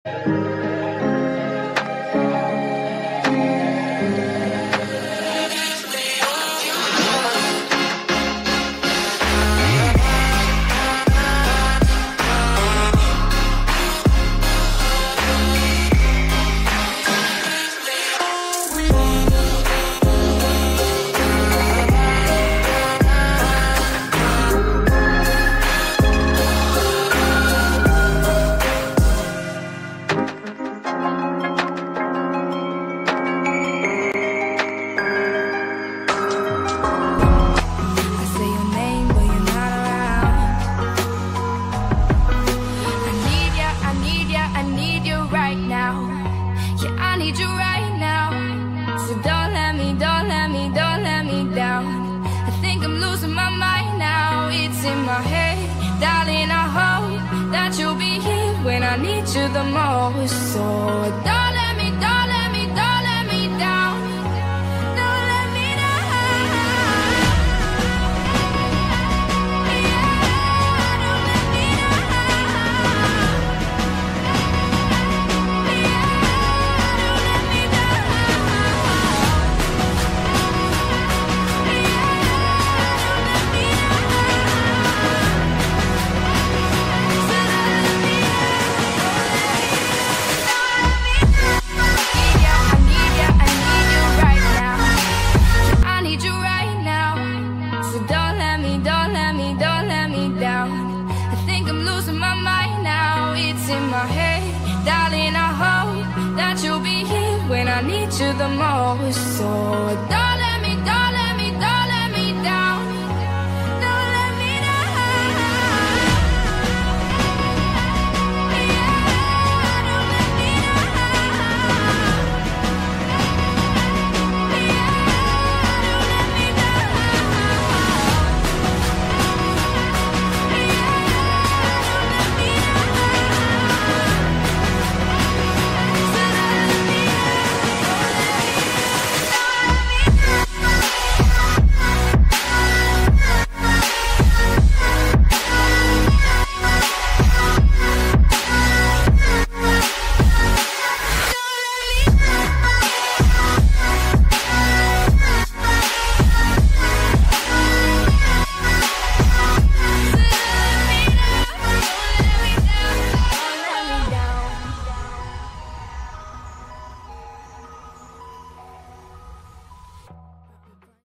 I need you the most, so don't let me, don't let me, don't let me down. Don't let me down. Yeah, don't let me down. Yeah, don't let me down. I need you the most, so don't